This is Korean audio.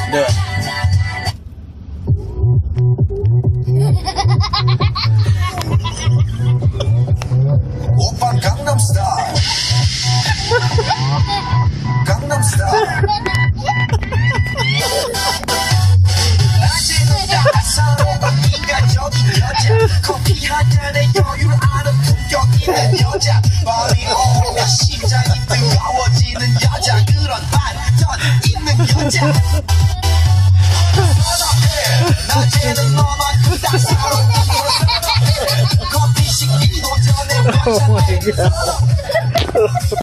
네. 오빠 강남스타일 강남스타일 낮에는 따사로운 인간적인 여자 커피 한 잔에 여유를 아는 품격 있는 여자 밤이 오면 심장이 뜨거워지는 여자 그런 반전 있는 여자 낮에는 너만큼 따사로운 커피 식기도 전에